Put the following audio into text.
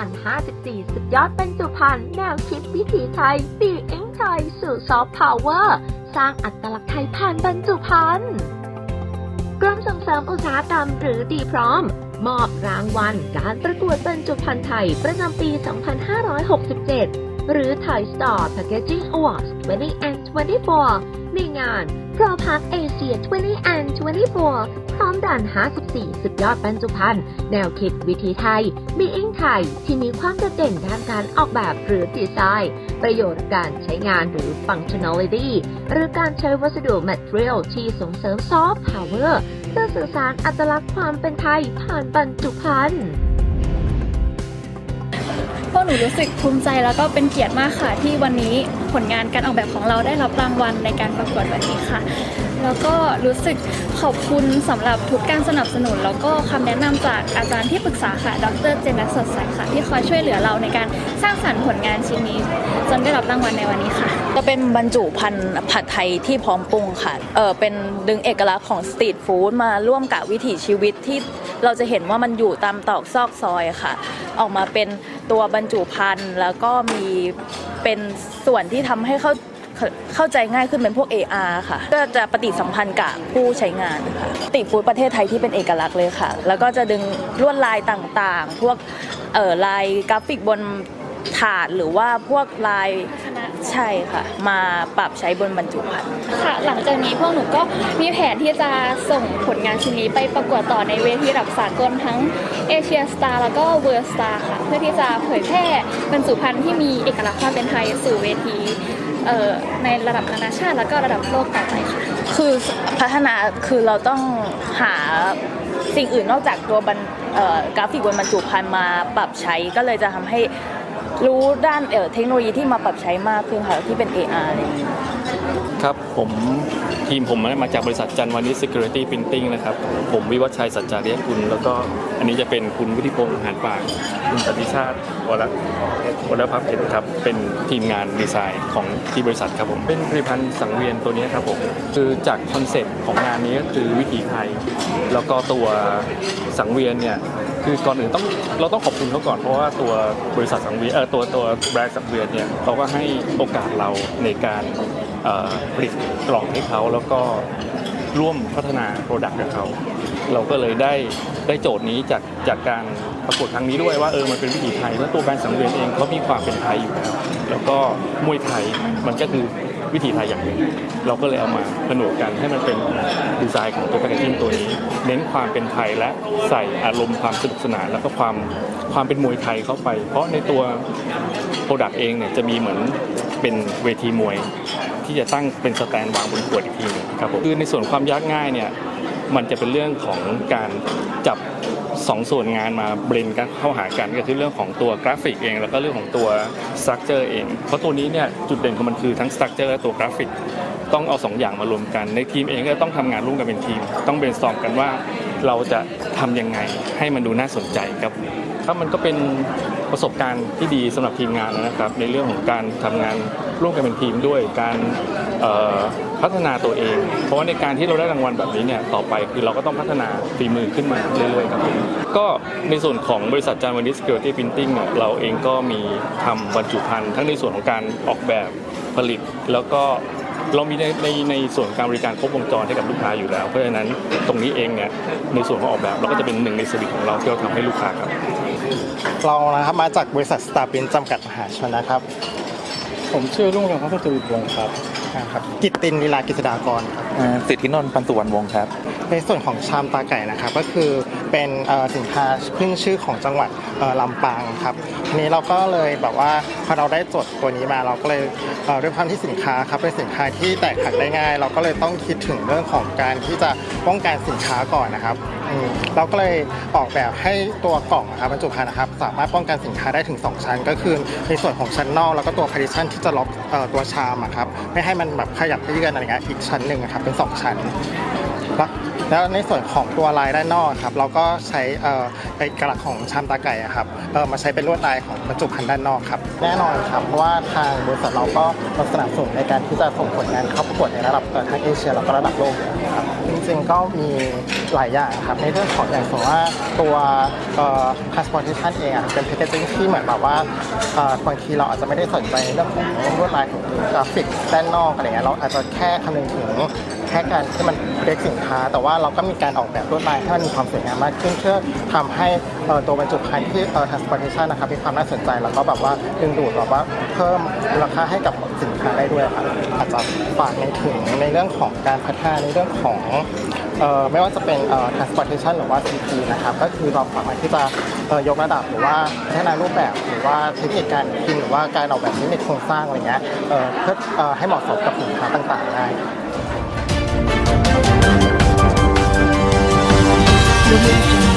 น 54 สุดยอดบรรจุภัณฑ์แนวคิดวิถีไทยปีเอ็งไทยสู่ซอฟต์พาวเวอร์สร้างอัตลักษณ์ไทยผ่านบรรจุภัณฑ์กรมส่งเสริมอุตสาหกรรมหรือดีพร้อมมอบรางวัลการประกวดบรรจุภัณฑ์ไทยประจำปี 2567 หรือ Thai Star Packaging Awards 2024 ในงาน Pro Park Asia 2024 พร้อมด่าน 54 สุดยอดบรรจุภัณฑ์แนวคิดวิถีไทย Being ไทยที่มีความโดดเด่นด้านการออกแบบหรือดีไซน์ประโยชน์การใช้งานหรือ Functionality หรือการใช้วัสดุ Material ที่ส่งเสริม Soft Power เพื่อสื่อสารอัตลักษณ์ความเป็นไทยผ่านบรรจุภัณฑ์พวกหนูรู้สึกภูมิใจแล้วก็เป็นเกียรติมากค่ะที่วันนี้ผลงานการออกแบบของเราได้รับรางวัลในการประกวดวันนี้ค่ะแล้วก็รู้สึกขอบคุณสำหรับทุกการสนับสนุนแล้วก็คำแนะนำจากอาจารย์ที่ปรึกษาค่ะดร.เจนนัทสดใสค่ะที่คอยช่วยเหลือเราในการสร้างสรรค์ผลงานชิ้นนี้จนได้รับรางวัลในวันนี้ค่ะจะเป็นบรรจุภัณฑ์ผัดไทยที่พร้อมปรุงค่ะเป็นดึงเอกลักษณ์ของสตรีทฟู้ดมาร่วมกับวิถีชีวิตที่เราจะเห็นว่ามันอยู่ตามตอกซอกซอยค่ะออกมาเป็นตัวบรรจุภัณฑ์แล้วก็มีเป็นส่วนที่ทำให้เข้าใจง่ายขึ้นเป็นพวก AR ค่ะก็จะปฏิสัมพันธ์กับผู้ใช้งานค่ะสตรีทฟู้ดประเทศไทยที่เป็นเอกลักษณ์เลยค่ะแล้วก็จะดึงลวดลายต่างๆพวกลายกราฟิกบนถาดหรือว่าพวกลายใช่ค่ะมาปรับใช้บนบรรจุภัณฑ์ค่ะหลังจากนี้พวกหนูก็มีแผนที่จะส่งผลงานชิ้นนี้ไปประกวดต่อในเวทีระดับสากลทั้งเอเชียสตาร์แล้วก็เวิร์สตาร์ค่ะเพื่อที่จะเผยแพร่บรรจุภัณฑ์ที่มีเอกลักษณ์ความเป็นไทยสู่เวทีในระดับนานาชาติแล้วก็ระดับโลกต่อไปค่ะคือพัฒนาคือเราต้องหาสิ่งอื่นนอกจากตัวกราฟิกบนบรรจุภัณฑ์มาปรับใช้ก็เลยจะทำให้รู้ด้านเทคโนโลยีที่มาปรับใช้มากขึ้นค่ะที่เป็น AR อะไรอย่างนี้ครับทีมผมมาจากบริษัทจันวานิช Security Printing นะครับผมวิวัฒน์ชัยสัจจาริยกุลแล้วก็อันนี้จะเป็นคุณวุฒิพงษ์หานปากคุณสันติชาติวรพัฒน์เพชรครับเป็นทีมงานดีไซน์ของที่บริษัทครับผมเป็นผลิตภัณฑ์สังเวียนตัวนี้ครับผมคือจากคอนเซ็ปต์ของงานนี้ก็คือวิถีไทยแล้วก็ตัวสังเวียนเนี่ยคือก่อนอื่นเราต้องขอบคุณเขาก่อนเพราะว่าตัวบริษัทสังเวียนตัวแบรนด์สังเวียนเนี่ยเขาก็ให้โอกาสเราในการผลิตกล่องให้เขาแล้วก็ร่วมพัฒนาโปรดักต์กับเขาเราก็เลยได้โจทย์นี้จากการประกวดครั้งนี้ด้วยว่ามันเป็นวิถีไทยแล้วตัวแบรนด์สังเวียนเองเขามีความเป็นไทยอยู่แล้วก็มวยไทยมันก็คือวิถีไทยอย่างหนึ่งเราก็เลยเอามาผนวกกันให้มันเป็นดีไซน์ของตัวแพคเกจจิ้งตัวนี้เน้นความเป็นไทยและใส่อารมณ์ความสนุกสนานแล้วก็ความเป็นมวยไทยเข้าไปเพราะในตัวโปรดักต์เองเนี่ยจะมีเหมือนเป็นเวทีมวยที่จะตั้งเป็นสแตนวางบนขวดอีกทีนึงครับผมคือในส่วนความยากง่ายเนี่ยมันจะเป็นเรื่องของการจับ2ส่วนงานมาเบรนกันเข้าหากันก็คือเรื่องของตัวกราฟิกเองแล้วก็เรื่องของตัวสตรัคเจอร์เองเพราะตัวนี้เนี่ยจุดเด่นของมันคือทั้งสตรัคเจอร์และตัวกราฟิกต้องเอา2อย่างมารวมกันในทีมเองก็ต้องทำงานร่วมกันเป็นทีมต้องเบรนสตอร์มกันว่าเราจะทำยังไงให้มันดูน่าสนใจครับถ้ามันก็เป็นประสบการณ์ที่ดีสำหรับทีมงานนะครับในเรื่องของการทำงานร่วมกันเป็นทีมด้วยการพัฒนาตัวเองเพราะว่าในการที่เราได้รางวัลแบบนี้เนี่ยต่อไปคือเราก็ต้องพัฒนาฝีมือขึ้นมาเรื่อยๆครับก็ในส่วนของบริษัทจันวานิช Security Printing เนี่ยเราเองก็มีทำบรรจุภัณฑ์ทั้งในส่วนของการออกแบบผลิตแล้วก็เรามีในส่วนการบริการครบวงจรให้กับลูกค้าอยู่แล้วเพราะฉะนั้นตรงนี้เองเนี่ยในส่วนของออกแบบเราก็จะเป็นหนึ่งในเซอร์วิสของเราที่เราทำให้ลูกค้าครับเรานะครับมาจากบริษัทสตาร์ปรินท์จำกัดมหาชนนะครับผมชื่อรุ่งเรืองพัฒน์จริตวงศ์ครับกิตตินลีลากฤษฎากรครับสิทธินนท์ปันสุวรรณวงศ์ครับในส่วนของชามตาไก่นะครับก็คือเป็นสินค้าขึ้นชื่อของจังหวัดลำปางครับทีนี้เราก็เลยแบบว่าพอเราได้จดตัวนี้มาเราก็เลยด้วยความที่สินค้าครับเป็นสินค้าที่แตกหักได้ง่ายเราก็เลยต้องคิดถึงเรื่องของการที่จะป้องกันสินค้าก่อนนะครับเราก็เลยออกแบบให้ตัวกล่องนะครับบรรจุภัณฑ์นะครับสามารถป้องกันสินค้าได้ถึง2ชั้นก็คือในส่วนของชั้นนอกแล้วก็ตัว partition ที่จะล็อกตัวชามครับไม่ให้มันแบบขยับเยื่อนอะไรเงี้ยอีกชั้นหนึ่งครับเป็น2ชั้นแล้วในส่วนของตัวลายด้านนอกครับเราก็ใช้เอกลักษณ์ของชามตาไก่ครับมาใช้เป็นลวดลายของบรรจุภัณฑ์ด้านนอกครับแน่นอนครับเพราะว่าทางบริษัทเราก็สนับสนุนในการที่จะส่งผลงานเข้าประกวดในระดับทั้งเอเชียแล้วก็ระดับโลกครับริงๆก็มีหลายอย่างครับในเรื่องของอย่างสมมติว่าตัวtransportation เองเป็นแพคเกจิ้งที่เหมือนแบบว่าบางทีเราอาจจะไม่ได้สนใจในเรื่องของลวดลายของกราฟิกด้านนอกอะไรเงี้ยเราอาจจะแค่คำนึงถึงแค่การที่มันเรียกสินค้าแต่ว่าเราก็มีการออกแบบลวดลายให้มันมีความสวยงามมากขึ้นเพื่อทำให้ตัวบรรจุภัณฑ์ที่transportation นะครับมีความน่าสนใจแล้วก็แบบว่าดึงดูดแบบว่าเพิ่มมูลค่าให้กับสินค้าได้ด้วยครับอาจจะฝากในเรื่องของการพัฒนาในเรื่องของไม่ว่าจะเป็นtransportation หรือว่า CP นะครับก็คือเราสามารถที่จะยกระดับหรือว่าพัฒนารูปแบบหรือว่าเทคนิคการพิมพ์หรือว่าการออกแบบเทคนิคโครงสร้างอะไรเงี้ยเพื่อให้เหมาะสมกับสินค้าต่างๆได้ Audio Jungle